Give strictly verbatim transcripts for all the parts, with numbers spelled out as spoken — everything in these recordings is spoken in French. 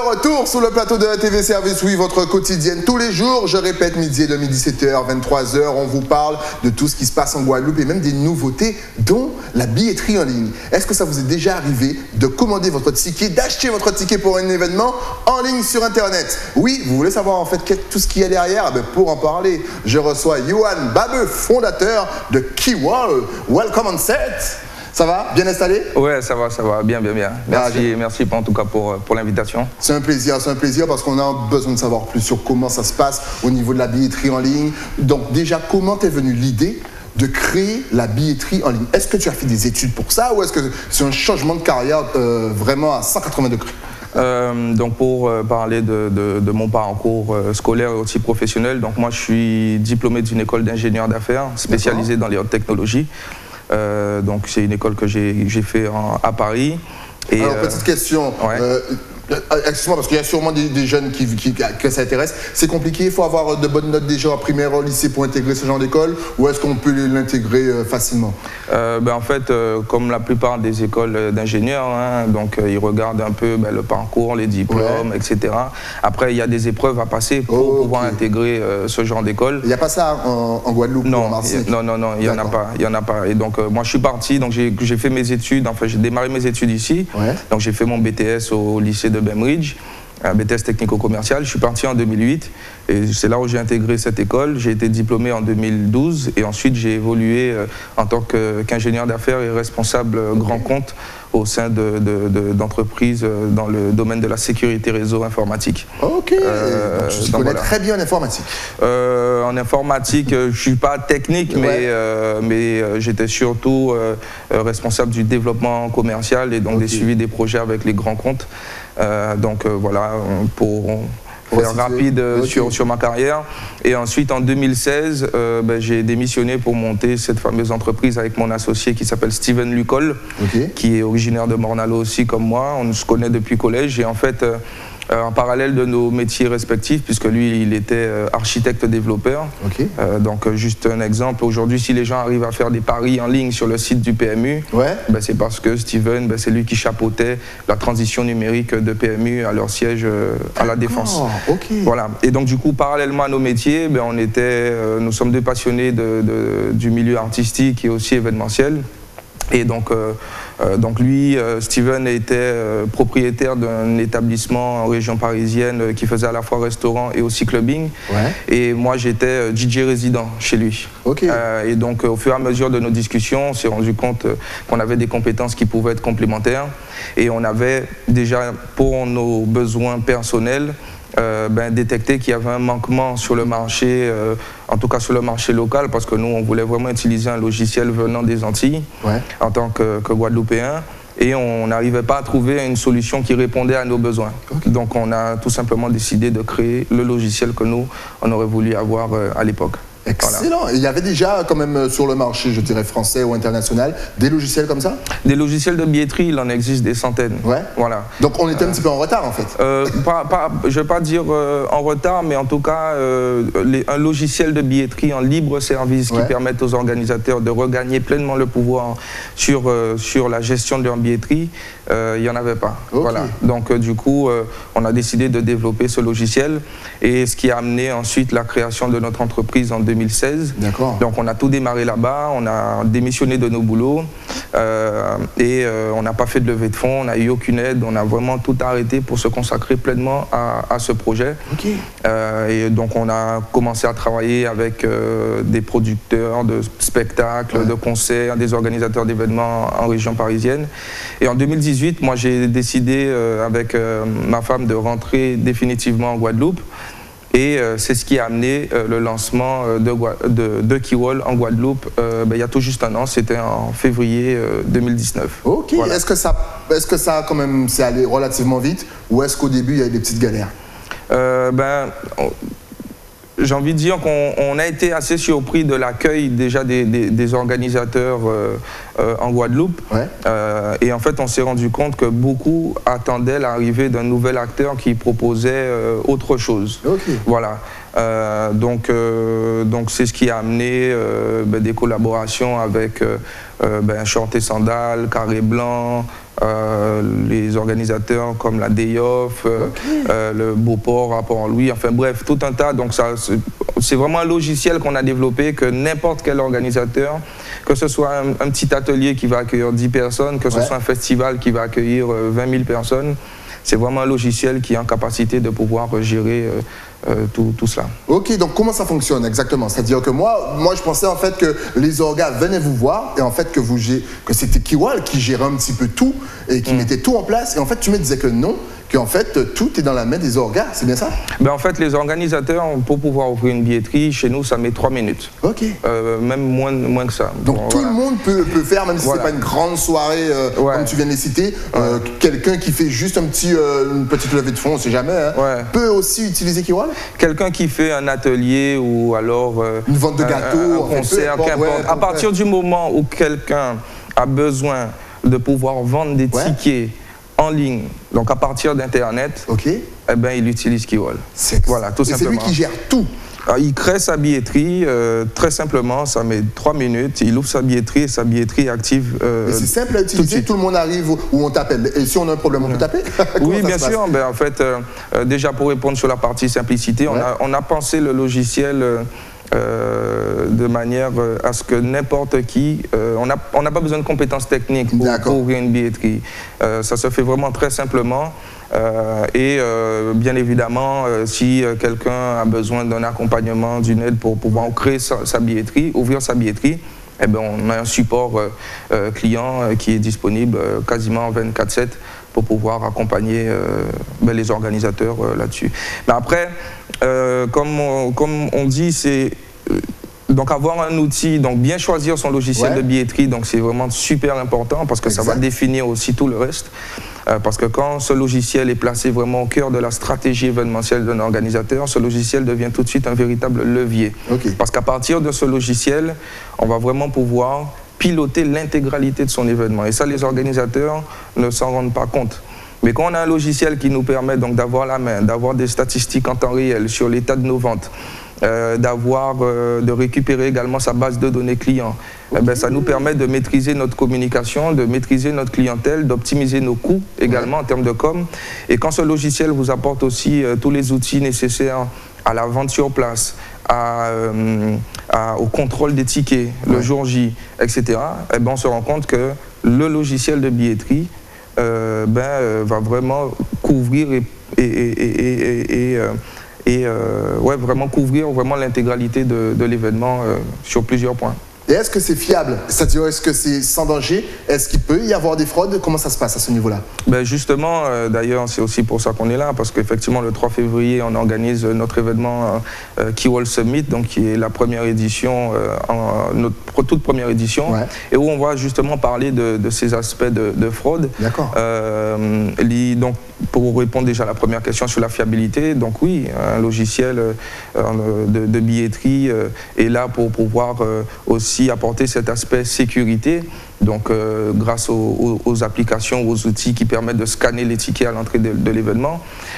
retour sur le plateau de la T V Service, oui, votre quotidienne tous les jours. Je répète, midi et demi, dix-sept heures, vingt-trois heures, on vous parle de tout ce qui se passe en Guadeloupe et même des nouveautés, dont la billetterie en ligne. Est-ce que ça vous est déjà arrivé de commander votre ticket, d'acheter votre ticket pour un événement en ligne sur Internet? Oui, vous voulez savoir en fait tout ce qu'il y a derrière? Ben, pour en parler, je reçois Yohan Babeu, fondateur de Keywall. Welcome on set. Ça va? Bien installé? Ouais, ça va, ça va, bien, bien, bien. Merci, ah, merci en tout cas pour, pour l'invitation. C'est un plaisir, c'est un plaisir parce qu'on a besoin de savoir plus sur comment ça se passe au niveau de la billetterie en ligne. Donc déjà, comment t'es venue l'idée de créer la billetterie en ligne? Est-ce que tu as fait des études pour ça ou est-ce que c'est un changement de carrière euh, vraiment à cent quatre-vingts degrés? Euh, donc pour euh, parler de, de, de mon parcours euh, scolaire et aussi professionnel, donc moi je suis diplômé d'une école d'ingénieur d'affaires spécialisée dans les hautes technologies. Euh, donc c'est une école que j'ai fait en, à Paris. Et alors, petite question, ouais. euh, excuse-moi parce qu'il y a sûrement des, des jeunes qui, qui, que ça intéresse. C'est compliqué, il faut avoir de bonnes notes déjà en primaire, au lycée pour intégrer ce genre d'école, ou est-ce qu'on peut l'intégrer euh, facilement? euh, ben, En fait, euh, comme la plupart des écoles d'ingénieurs, hein, donc euh, ils regardent un peu ben, le parcours, les diplômes, ouais. et cetera. Après, il y a des épreuves à passer pour oh, pouvoir okay. intégrer euh, ce genre d'école. Il n'y a pas ça en, en Guadeloupe? Non, ou en Martinique? non, non, non, il n'y en a pas. Il y en a pas. Et donc, euh, moi, je suis parti, donc j'ai fait mes études, enfin, j'ai démarré mes études ici. Ouais. Donc, j'ai fait mon B T S au lycée de Bembridge, un B T S technico-commercial. Je suis parti en deux mille huit et c'est là où j'ai intégré cette école. J'ai été diplômé en deux mille douze et ensuite j'ai évolué en tant qu'ingénieur d'affaires et responsable okay. grand compte au sein d'entreprises de, de, de, dans le domaine de la sécurité réseau informatique. Ok, euh, donc, tu connais voilà. très bien en informatique. Euh, en informatique, je ne suis pas technique, ouais. mais, euh, mais j'étais surtout euh, responsable du développement commercial et donc okay. des suivis des projets avec les grands comptes. Euh, donc euh, voilà, pour faire rapide okay. sur, sur ma carrière. Et ensuite, en deux mille seize, euh, ben, j'ai démissionné pour monter cette fameuse entreprise avec mon associé qui s'appelle Steven Lucol, okay. qui est originaire de Morne-à-l'Eau aussi comme moi. On se connaît depuis collège et en fait, euh, en parallèle de nos métiers respectifs, puisque lui, il était euh, architecte-développeur. Okay. Euh, donc, juste un exemple, aujourd'hui, si les gens arrivent à faire des paris en ligne sur le site du P M U, ouais. ben, c'est parce que Steven, ben, c'est lui qui chapeautait la transition numérique de P M U à leur siège euh, à la Défense. Okay. Voilà. Et donc, du coup, parallèlement à nos métiers, ben, on était, euh, nous sommes deux passionnés de, de, du milieu artistique et aussi événementiel. Et donc, euh, euh, donc lui, euh, Steven, était euh, propriétaire d'un établissement en région parisienne euh, qui faisait à la fois restaurant et aussi clubbing. Ouais. Et moi, j'étais euh, D J résident chez lui. Okay. Euh, et donc, euh, au fur et à mesure de nos discussions, on s'est rendu compte euh, qu'on avait des compétences qui pouvaient être complémentaires. Et on avait déjà, pour nos besoins personnels, Euh, ben, détecter qu'il y avait un manquement sur le marché, euh, en tout cas sur le marché local, parce que nous, on voulait vraiment utiliser un logiciel venant des Antilles, ouais. en tant que, que Guadeloupéen, et on n'arrivait pas à trouver une solution qui répondait à nos besoins. Okay. Donc on a tout simplement décidé de créer le logiciel que nous, on aurait voulu avoir euh, à l'époque. Excellent. Voilà. Il y avait déjà quand même sur le marché, je dirais français ou international, des logiciels comme ça? Des logiciels de billetterie, il en existe des centaines. Ouais. Voilà. Donc on était euh, un petit peu en retard en fait. Euh, pas, pas, je ne vais pas dire euh, en retard, mais en tout cas euh, les, un logiciel de billetterie en libre service qui ouais. permette aux organisateurs de regagner pleinement le pouvoir sur, euh, sur la gestion de leur billetterie, euh, il n'y en avait pas. Okay. Voilà. Donc euh, du coup, euh, on a décidé de développer ce logiciel et ce qui a amené ensuite la création de notre entreprise en deux mille seize. Donc on a tout démarré là-bas, on a démissionné de nos boulots euh, et euh, on n'a pas fait de levée de fonds, on n'a eu aucune aide, on a vraiment tout arrêté pour se consacrer pleinement à, à ce projet. Okay. Euh, et donc on a commencé à travailler avec euh, des producteurs de spectacles, ouais. de concerts, des organisateurs d'événements en région parisienne. Et en deux mille dix-huit, moi j'ai décidé euh, avec euh, ma femme de rentrer définitivement en Guadeloupe. Et euh, c'est ce qui a amené euh, le lancement euh, de, de, de Keywall en Guadeloupe euh, ben, il y a tout juste un an, c'était en février euh, deux mille dix-neuf. Ok, voilà. Est-ce que ça, est-ce que ça quand même, c'est allé relativement vite ou est-ce qu'au début il y a eu des petites galères? euh, ben, on... J'ai envie de dire qu'on a été assez surpris de l'accueil déjà des, des, des organisateurs euh, euh, en Guadeloupe. Ouais. Euh, et en fait, on s'est rendu compte que beaucoup attendaient l'arrivée d'un nouvel acteur qui proposait euh, autre chose. Okay. Voilà. Euh, donc, euh, donc c'est ce qui a amené euh, ben, des collaborations avec euh, euh, ben, Short et Sandales, Carré Blanc, Euh, les organisateurs comme la Day Off, euh, okay. euh, le Beauport à Port-Louis, enfin bref, tout un tas. Donc c'est vraiment un logiciel qu'on a développé que n'importe quel organisateur, que ce soit un, un petit atelier qui va accueillir dix personnes, que ce ouais. soit un festival qui va accueillir euh, vingt mille personnes, c'est vraiment un logiciel qui est en capacité de pouvoir gérer euh, euh, tout, tout cela. Ok, donc comment ça fonctionne exactement? C'est-à-dire que moi, moi, je pensais en fait que les orgas venaient vous voir et en fait que, vous, que c'était Kiwal qui gérait un petit peu tout et qui mmh. mettait tout en place. Et en fait, tu me disais que non, qu'en fait, tout est dans la main des orgas, c'est bien ça? Ben en fait, les organisateurs, pour pouvoir ouvrir une billetterie, chez nous, ça met trois minutes. Ok. Euh, même moins, moins que ça. Donc bon, tout voilà. le monde peut, peut faire, même si voilà. ce n'est pas une grande soirée, euh, ouais. comme tu viens de les citer, euh, ouais. quelqu'un qui fait juste un petit, euh, une petite levée de fonds, on ne sait jamais, hein, ouais. peut aussi utiliser Kiwal? Quelqu'un qui fait un atelier ou alors... Euh, une vente de gâteaux, un, un concert, qu'importe. Ouais, à partir du moment où quelqu'un a besoin de pouvoir vendre des ouais. tickets en ligne, donc à partir d'Internet, okay. eh ben, il utilise Kiwal. Voilà, tout simplement. C'est lui qui gère tout. Alors, il crée sa billetterie, euh, très simplement, ça met trois minutes, il ouvre sa billetterie et sa billetterie est active. Euh, c'est simple à utiliser, tout, tout le monde arrive où on t'appelle. Et si on a un problème, on peut taper? Oui, bien sûr. Ben, en fait, euh, déjà pour répondre sur la partie simplicité, ouais. on, a, on a pensé le logiciel euh, Euh, de manière à ce que n'importe qui, euh, on n'a on n'a pas besoin de compétences techniques pour, pour ouvrir une billetterie. Euh, ça se fait vraiment très simplement euh, et euh, bien évidemment, euh, si euh, quelqu'un a besoin d'un accompagnement, d'une aide pour pouvoir créer sa, sa billetterie, ouvrir sa billetterie, eh bien, on a un support euh, euh, client euh, qui est disponible euh, quasiment vingt-quatre sept pour pouvoir accompagner euh, ben, les organisateurs euh, là-dessus. Mais après, euh, comme, on, comme on dit, c'est euh, donc avoir un outil, donc bien choisir son logiciel ouais. de billetterie, donc c'est vraiment super important parce que exact. Ça va définir aussi tout le reste. Euh, parce que quand ce logiciel est placé vraiment au cœur de la stratégie événementielle d'un organisateur, ce logiciel devient tout de suite un véritable levier. Okay. Parce qu'à partir de ce logiciel, on va vraiment pouvoir piloter l'intégralité de son événement. Et ça, les organisateurs ne s'en rendent pas compte. Mais quand on a un logiciel qui nous permet donc d'avoir la main, d'avoir des statistiques en temps réel sur l'état de nos ventes, euh, d'avoir, euh, de récupérer également sa base de données clients, okay. eh ben, ça nous permet de maîtriser notre communication, de maîtriser notre clientèle, d'optimiser nos coûts également ouais. en termes de com. Et quand ce logiciel vous apporte aussi euh, tous les outils nécessaires à la vente sur place, À, euh, à, au contrôle des tickets, ouais. le jour J, et cetera, eh ben on se rend compte que le logiciel de billetterie euh, ben, euh, va vraiment couvrir et, et, et, et, et, euh, et euh, ouais, vraiment couvrir vraiment l'intégralité de, de l'événement euh, sur plusieurs points. Et est-ce que c'est fiable? C'est-à-dire, est-ce que c'est sans danger? Est-ce qu'il peut y avoir des fraudes? Comment ça se passe à ce niveau-là? Ben justement, euh, d'ailleurs, c'est aussi pour ça qu'on est là, parce qu'effectivement, le trois février, on organise notre événement euh, Kiwal Summit, donc qui est la première édition, euh, en, notre toute première édition, ouais. et où on va justement parler de, de ces aspects de, de fraude. D'accord. Euh, donc, pour répondre déjà à la première question sur la fiabilité, donc oui, un logiciel euh, de, de billetterie euh, est là pour pouvoir euh, aussi apporter cet aspect sécurité, donc euh, grâce aux, aux, aux applications, aux outils qui permettent de scanner les tickets à l'entrée de, de l'événement.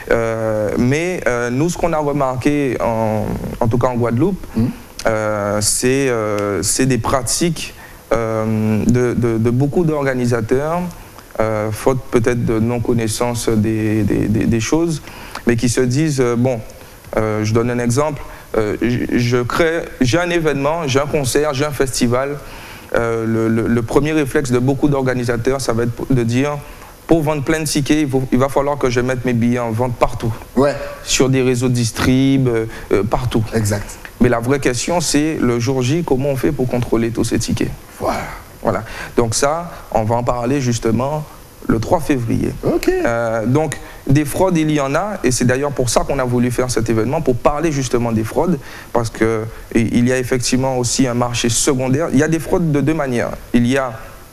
Euh, mais euh, nous, ce qu'on a remarqué, en, en tout cas en Guadeloupe, mmh. euh, c'est euh, des pratiques euh, de, de, de beaucoup d'organisateurs, Euh, faute peut-être de non-connaissance des, des, des, des choses, mais qui se disent, euh, bon, euh, je donne un exemple, euh, je crée, j'ai un événement, j'ai un concert, j'ai un festival, euh, le, le, le premier réflexe de beaucoup d'organisateurs, ça va être de dire, pour vendre plein de tickets, il, faut, il va falloir que je mette mes billets en vente partout, ouais. sur des réseaux de distrib, euh, euh, partout. Exact. Mais la vraie question, c'est le jour J, comment on fait pour contrôler tous ces tickets? Voilà. Voilà. Donc ça, on va en parler justement le trois février. Okay. Euh, donc des fraudes, il y en a, et c'est d'ailleurs pour ça qu'on a voulu faire cet événement, pour parler justement des fraudes, parce qu'il y a effectivement aussi un marché secondaire. Il y a des fraudes de deux manières. Il y a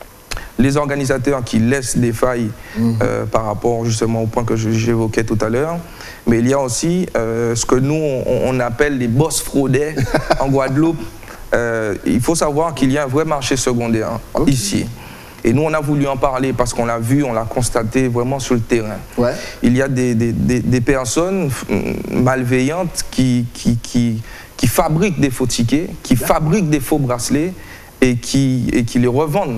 les organisateurs qui laissent des failles mmh. euh, par rapport justement au point que j'évoquais tout à l'heure, mais il y a aussi euh, ce que nous, on, on appelle les boss fraudés en Guadeloupe. Euh, il faut savoir qu'il y a un vrai marché secondaire okay. ici. Et nous, on a voulu en parler parce qu'on l'a vu, on l'a constaté vraiment sur le terrain. Ouais. Il y a des, des, des, des personnes malveillantes qui, qui, qui, qui fabriquent des faux tickets, qui fabriquent des faux bracelets et qui, et qui les revendent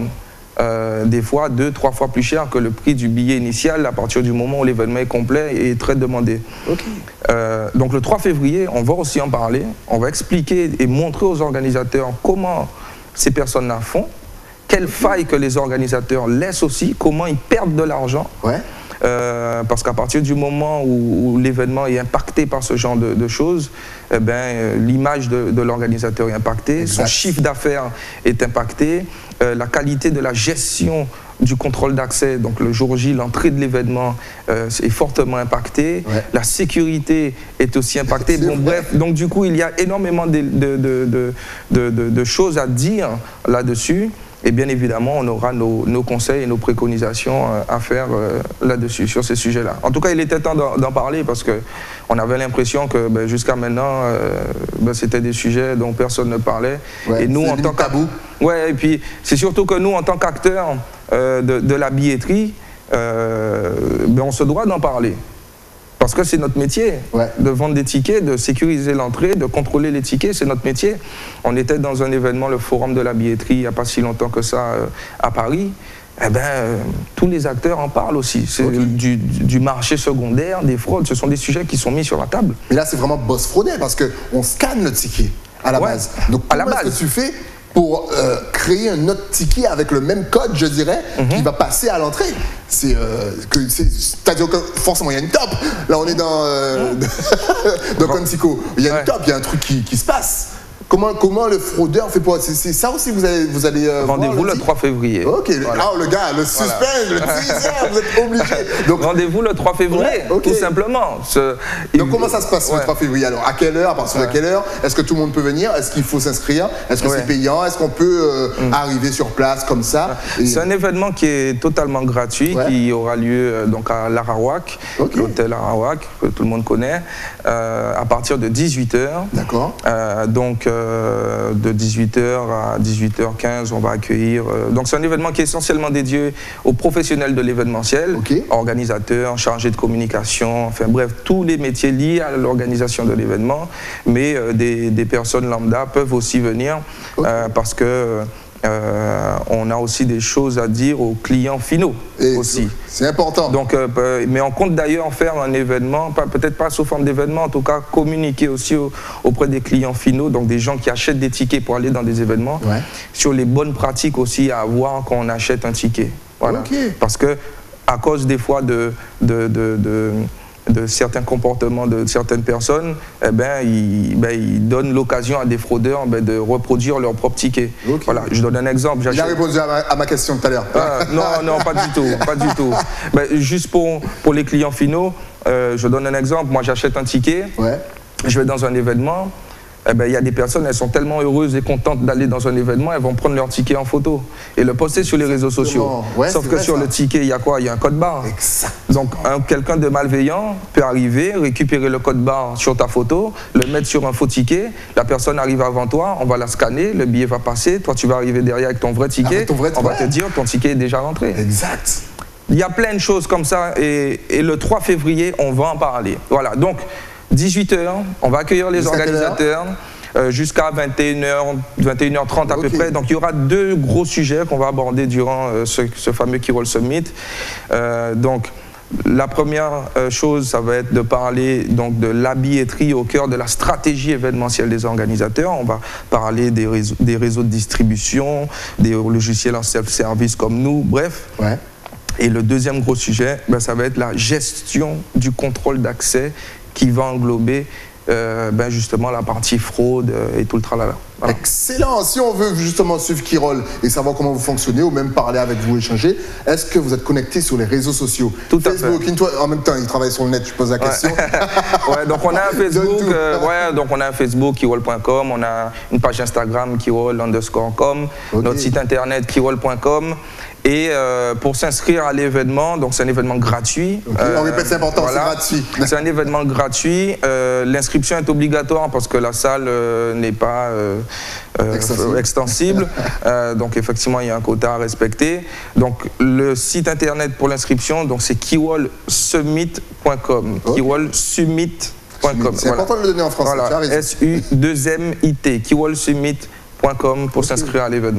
Euh, des fois deux, trois fois plus cher que le prix du billet initial à partir du moment où l'événement est complet et très demandé. Okay. Euh, donc le trois février, on va aussi en parler, on va expliquer et montrer aux organisateurs comment ces personnes-là font, quelles failles que les organisateurs laissent aussi, comment ils perdent de l'argent. Ouais. Euh, parce qu'à partir du moment où, où l'événement est impacté par ce genre de, de choses, eh ben, euh, l'image de, de l'organisateur est impactée, exact. Son chiffre d'affaires est impacté, euh, la qualité de la gestion du contrôle d'accès, donc le jour J, l'entrée de l'événement euh, est fortement impactée, ouais. La sécurité est aussi impactée. Bon, bref, donc du coup, il y a énormément de, de, de, de, de, de, de choses à dire là-dessus. Et bien évidemment, on aura nos, nos conseils et nos préconisations à faire euh, là-dessus, sur ces sujets-là. En tout cas, il était temps d'en parler parce qu'on avait l'impression que ben, jusqu'à maintenant, euh, ben, c'était des sujets dont personne ne parlait. Ouais, et nous, en tant tabou. Ouais, et puis c'est surtout que nous, en tant qu'acteurs euh, de, de la billetterie, euh, ben, on se doit d'en parler. Parce que c'est notre métier, ouais. De vendre des tickets, de sécuriser l'entrée, de contrôler les tickets, c'est notre métier. On était dans un événement, le Forum de la billetterie, il n'y a pas si longtemps que ça euh, à Paris. Eh ben, euh, tous les acteurs en parlent aussi. C'est okay. du, du marché secondaire, des fraudes, ce sont des sujets qui sont mis sur la table. Mais là, c'est vraiment boss fraudé parce qu'on scanne le ticket à la ouais. base. Donc, comment est-ce que tu fais pour euh, créer un autre ticket avec le même code, je dirais, mm-hmm. qui va passer à l'entrée? C'est euh, que c'est-à-dire que forcément il y a une top. Là on est dans euh, dans Quantico. Il y a une ouais. top, il y a un truc qui, qui se passe. Comment, comment le fraudeur fait pour... C'est ça aussi vous allez, vous allez euh, rendez-vous le, le trois février. Ok, voilà. Ah, le gars, le suspense, voilà. Le teaser, vous êtes obligé. Rendez-vous le trois février, ouais, okay. Tout simplement. Ce... Donc comment ça se passe ouais. le trois février? Alors à quelle heure, à partir ouais. de quelle heure? Est-ce que tout le monde peut venir? Est-ce qu'il faut s'inscrire? Est-ce que ouais. c'est payant? Est-ce qu'on peut euh, mm. arriver sur place comme ça? Et... C'est un événement qui est totalement gratuit, ouais. qui aura lieu donc à l'Arawak, okay. l'hôtel Arawak, que tout le monde connaît, euh, à partir de dix-huit heures. D'accord. Euh, donc euh, de dix-huit heures à dix-huit heures quinze, on va accueillir. Euh, donc c'est un événement qui est essentiellement dédié aux professionnels de l'événementiel, okay. organisateurs, chargés de communication, enfin bref, tous les métiers liés à l'organisation de l'événement, mais euh, des, des personnes lambda peuvent aussi venir okay. euh, parce que Euh, on a aussi des choses à dire aux clients finaux et aussi. C'est important. Donc, euh, mais on compte d'ailleurs faire un événement, peut-être pas sous forme d'événement, en tout cas communiquer aussi au, auprès des clients finaux, donc des gens qui achètent des tickets pour aller dans des événements, ouais. sur les bonnes pratiques aussi à avoir quand on achète un ticket. Voilà. Okay. Parce que à cause des fois de, de, de, de de certains comportements de certaines personnes, eh ben, ils, ben, ils donnent l'occasion à des fraudeurs ben, de reproduire leur propre ticket. Okay. Voilà, je donne un exemple. Il a répondu à ma, à ma question tout à l'heure. Ah, non, non, pas du tout, pas du tout. Ben, juste pour, pour les clients finaux, euh, je donne un exemple. Moi, j'achète un ticket, ouais. je vais dans un événement. Eh ben, il y a des personnes, elles sont tellement heureuses et contentes d'aller dans un événement, elles vont prendre leur ticket en photo et le poster sur les réseaux sociaux. Ouais, Sauf que vrai, sur ça. le ticket, il y a quoi? Il y a un code barre. Exactement. Donc, quelqu'un de malveillant peut arriver, récupérer le code barre sur ta photo, le mettre sur un faux ticket, la personne arrive avant toi, on va la scanner, le billet va passer, toi tu vas arriver derrière avec ton vrai ticket, ton vrai on va te dire ton ticket est déjà rentré. Exact. Il y a plein de choses comme ça et, et le trois février, on va en parler. Voilà, donc dix-huit heures, on va accueillir les organisateurs. Euh, jusqu'à vingt et une heures, vingt et une heures trente à okay. peu près. Donc il y aura deux gros sujets qu'on va aborder durant euh, ce, ce fameux Keywall Summit. Euh, donc la première euh, chose, ça va être de parler donc, de la billetterie au cœur de la stratégie événementielle des organisateurs. On va parler des réseaux, des réseaux de distribution, des logiciels en self-service comme nous, bref. Ouais. Et le deuxième gros sujet, ben, ça va être la gestion du contrôle d'accès qui va englober Euh, ben justement la partie fraude euh, et tout le tralala. Voilà. Excellent. Si on veut justement suivre Keywall et savoir comment vous fonctionnez ou même parler avec vous, échanger, est-ce que vous êtes connecté sur les réseaux sociaux? Tout Facebook, à fait. Toi, en même temps, il travaille sur le net, je pose la question. Ouais. Ouais, donc on a un Facebook, euh, ouais, donc on a un Facebook keywall point com, on a une page Instagram keywall underscore com, okay. Notre site internet keywall point com. Et euh, pour s'inscrire à l'événement, donc c'est un événement gratuit. Okay, euh, on répète, c'est important, voilà. C'est gratuit. C'est un événement gratuit. Euh, L'inscription est obligatoire parce que la salle euh, n'est pas euh, euh, extensible. extensible. euh, donc effectivement, il y a un quota à respecter. Donc le site internet pour l'inscription, donc c'est keywall summit point com. Okay. keywall summit point com. C'est voilà. important de le donner en français. Voilà. S U deux M I T. keywall summit point com pour okay. s'inscrire à l'événement.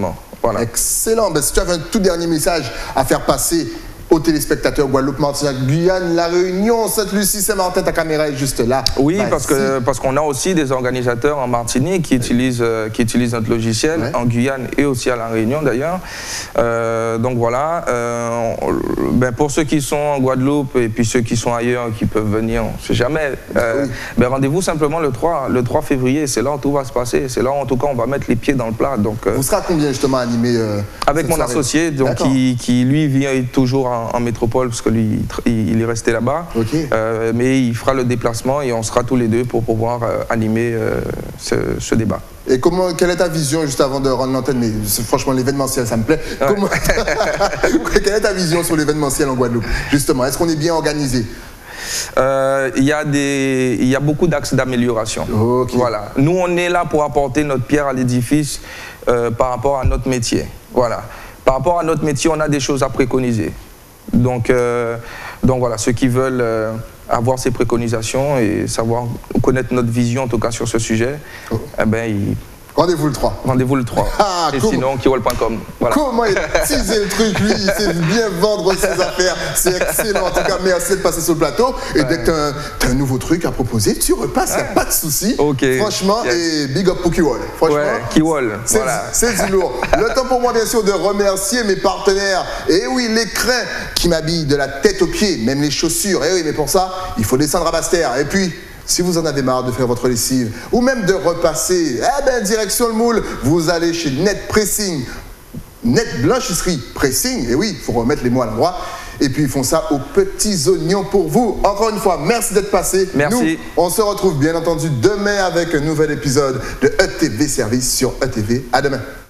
Voilà. Excellent. Ben, si tu avais un tout dernier message à faire passer aux téléspectateurs Guadeloupe, Martinique, Guyane, La Réunion, Sainte-Lucie, Saint-Martin, ta caméra est juste là. Oui, parce que parce qu'on a aussi des organisateurs en Martinique qui utilisent euh, qui utilisent notre logiciel, ouais. en Guyane et aussi à La Réunion d'ailleurs. Euh, donc voilà. Euh, ben pour ceux qui sont en Guadeloupe et puis ceux qui sont ailleurs qui peuvent venir, on ne sait jamais. Euh, oui. Ben rendez-vous simplement le trois février. C'est là où tout va se passer. C'est là où en tout cas on va mettre les pieds dans le plat. Donc. Euh, Vous serez à combien justement animé euh, avec mon soirée? Associé, donc qui, qui lui vient toujours en En métropole, parce que lui, il est resté là-bas. Okay. Euh, mais il fera le déplacement et on sera tous les deux pour pouvoir euh, animer euh, ce, ce débat. Et comment, quelle est ta vision, juste avant de rendre l'antenne, mais franchement l'événementiel ça me plaît, ouais. Comment, quelle est ta vision sur l'événementiel en Guadeloupe, justement, est-ce qu'on est bien organisé? Euh, il y a des, il y a beaucoup d'axes d'amélioration. Okay. Voilà. Nous on est là pour apporter notre pierre à l'édifice euh, par rapport à notre métier. Voilà. Par rapport à notre métier, on a des choses à préconiser. Donc, euh, donc voilà, ceux qui veulent euh, avoir ces préconisations et savoir connaître notre vision en tout cas sur ce sujet, oh. eh ben, ils... Rendez-vous le trois. Rendez-vous le trois. Ah, et comment... sinon, kiwol point com. Voilà. Comment il a teasé le truc, lui, il sait bien vendre ses affaires. C'est excellent. En tout cas, merci de passer sur le plateau. Et ouais. dès que tu as, as un nouveau truc à proposer, tu repasses, il ouais. n'y a pas de souci. Okay. Franchement, yes. Et big up pour Kiwol. Franchement, ouais, Kiwol. C'est voilà. du lourd. Le temps pour moi, bien sûr, de remercier mes partenaires. Et oui, les crins qui m'habillent de la tête aux pieds, même les chaussures. Et oui, mais pour ça, il faut descendre à Basse-Terre. Et puis, si vous en avez marre de faire votre lessive ou même de repasser, eh ben, direction le moule, vous allez chez Net Pressing, Net Blanchisserie Pressing, et oui, il faut remettre les mots à l'endroit. Et puis ils font ça aux petits oignons pour vous. Encore une fois, merci d'être passé. Merci. Nous, on se retrouve bien entendu demain avec un nouvel épisode de E T V Service sur E T V. À demain.